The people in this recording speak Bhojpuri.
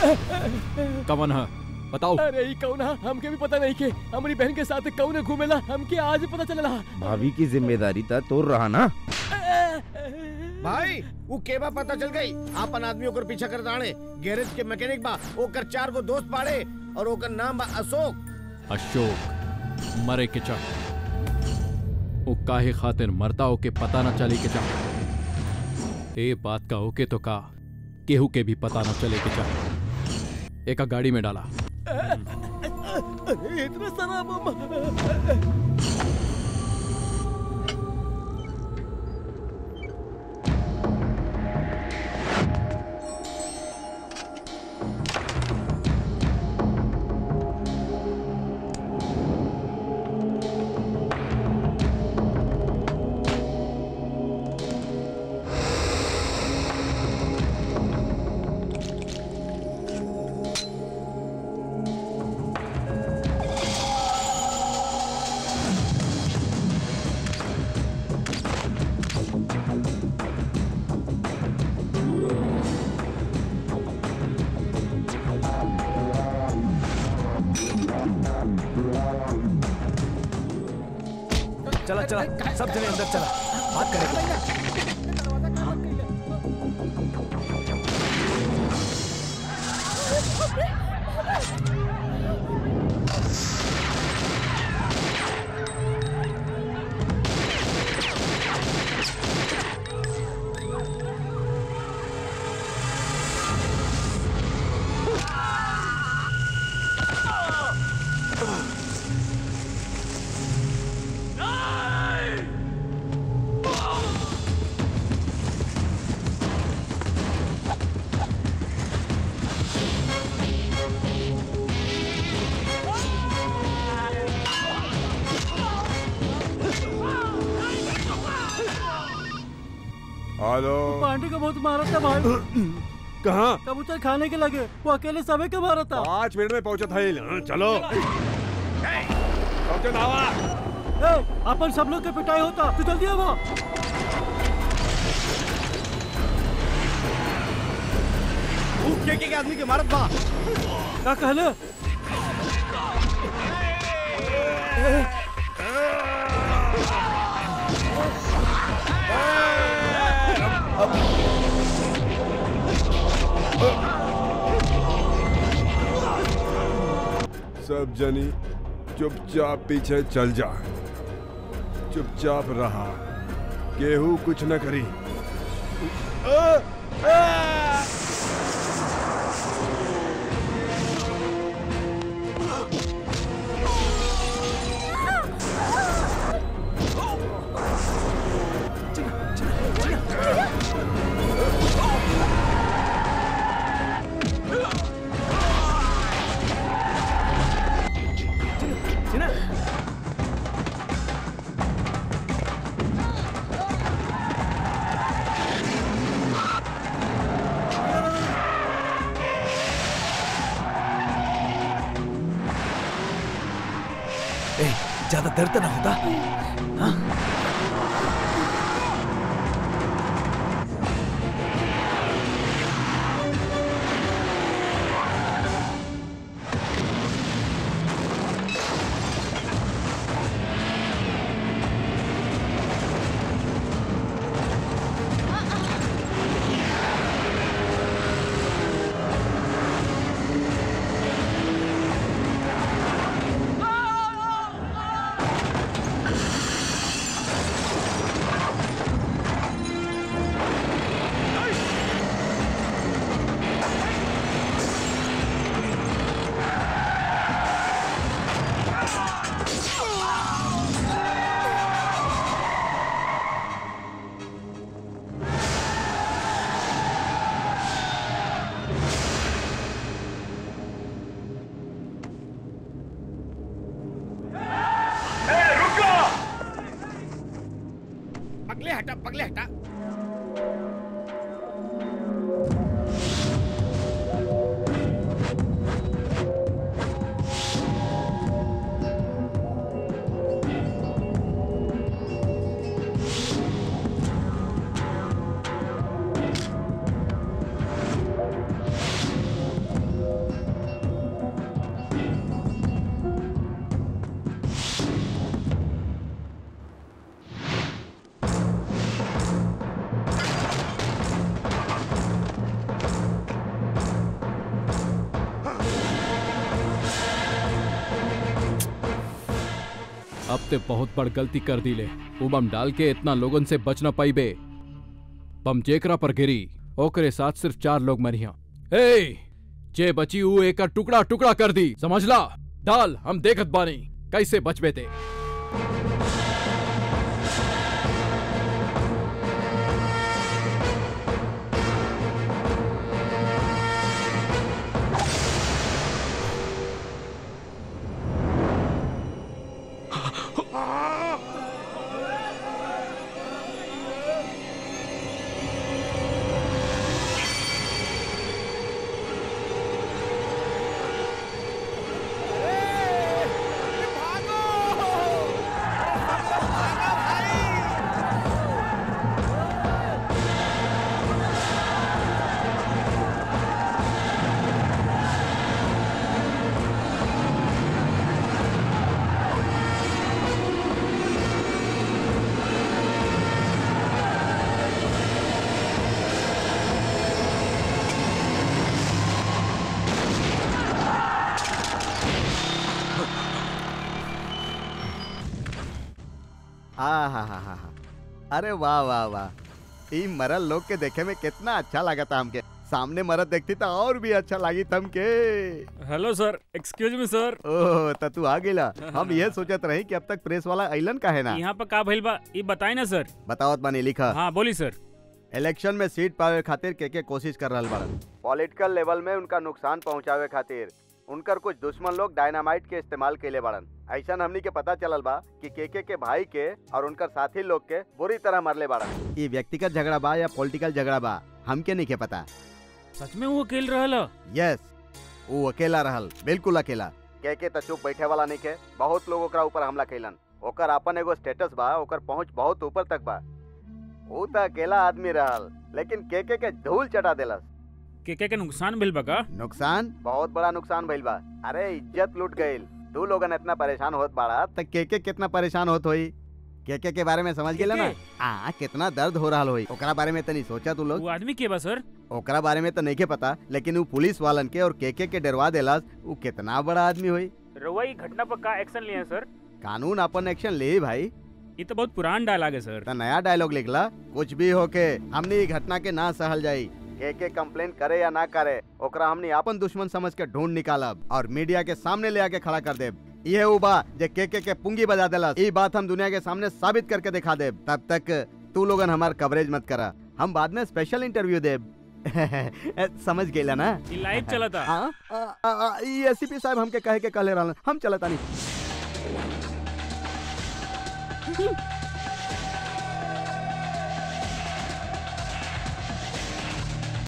कौन है बताओ। अरे ई कौन है हमके भी पता नहीं के। हमारी बहन के साथ कौन घूमेला हमके आज पता चलला। भाभी की जिम्मेदारी था तोड़ रहा ना भाई वो केबा पता चल गई। आपन आदमी ओकर पीछा कर दाणे। गैरेज के मैकेनिक बा ओकर 4 गो दोस्त बाड़े और ओकर नाम बा अशोक। अशोक मरे के चाह वो काहे खातिर मरता हो के पता न चले के चाह। ए बात का होके तो का केहू के भी पता न चले के चाह। एक गाड़ी में डाला। इतना सारा चला चला सब जने अंदर चला बात करेंगे। हेलो पांडे को बहुत मारा था भाई। कहाँ? कबूतर खाने के लगे वो अकेले सबे के मारा था। 5 मिनट में पहुंचा था ये। चलो सबसे धावा। अपन सब लोग के पिटाई होता तू जल्दी आओ। के आदमी के मारत बा क्या कहले? सब जनी चुपचाप पीछे चल जा। चुपचाप रहा केहू कुछ न करी। ज्यादा दर्द ना होता। हाँ? पगले हटा। अब ते बहुत बड़ गलती कर दी ले। वो बम डाल के इतना लोगन से बच न पाई बे। बम जेकरा पर गिरी ओकरे साथ सिर्फ 4 लोग मरिया। ए जे बची वो एक टुकड़ा टुकड़ा कर दी, समझला? डाल, हम देखत बानी कैसे बचबे ते। हा। अरे वाह वाह वाह, ई मरल लोग के देखे में कितना अच्छा लगा था हमके। सामने मरद देखती तो और भी अच्छा लगी तमके। हेलो सर, एक्सक्यूज मी सर। ओह त तू आ गेला। हम ये सोचत रही कि अब तक प्रेस वाला अइलन काहे ना। यहाँ पर का भइल बा ई बताई ना सर। बतावत बानी, लिखा। हाँ बोली सर। इलेक्शन में सीट पावे खातिर के कोशिश कर रहल बाड़न। पॉलिटिकल लेवल में उनका नुकसान पहुंचावे खातिर उनकर कुछ दुश्मन लोग डायनामाइट के इस्तेमाल कैले बाड़न। ऐसा हमनी के पता चलल बा कि के भाई के और उनकर साथी लोग के बुरी तरह मरले बाड़न। ये व्यक्तिगत झगड़ा बा या पॉलिटिकल झगड़ा बा हमके नहीं के पता। सच में वो अकेले रहल? यस, वो अकेला रहल, बिल्कुल अकेला। के त चुप बैठे वाला नहीं के, बहुत लोग ओकरा ऊपर हमला कैलन। ओकर अपन एगो स्टेटस बा, ओकर पहुंच बहुत ऊपर तक बा। वो त अकेला आदमी रहल, लेकिन के धूल चटा देलस। के नुकसान भइल बा का? नुकसान, बहुत बड़ा नुकसान भइल बा। अरे इज्जत लूट गइल। तू लोगन इतना परेशान होत बाड़ा त के कितना परेशान होत होई। के बारे में समझ गेला ना? कितना दर्द हो रहा होई। ओकरा बारे में तनी सोचा तू लोग? वो आदमी के बा सर? ओकरा बारे में तो नहीं के पता, लेकिन वो पुलिस वालन के और के डरवा देलास। वो कितना बड़ा आदमी होई। रउआ घटना पर का एक्शन लिए सर? कानून अपन एक्शन ले भाई। ये तो बहुत पुरान डायलॉग है सर। नया डायलॉग लिखला। कुछ भी होके हमने ये घटना के ना सहल जाई। के कंप्लेन करे या ना करे, ओकरा हमने अपन दुश्मन समझ के ढूंढ निकालब और मीडिया के सामने ले आके खड़ा कर देब। ये वो बा जे के पुंगी बजा देला। ये बात हम दुनिया के सामने साबित करके दिखा देब। तब तक तू लोगन हमार कवरेज मत करा, हम बाद में स्पेशल इंटरव्यू देब। समझ गेला ना? लाइव चला था। ये एसपी साहब हमके कहे के कहले रहलन, हम चलता नहीं।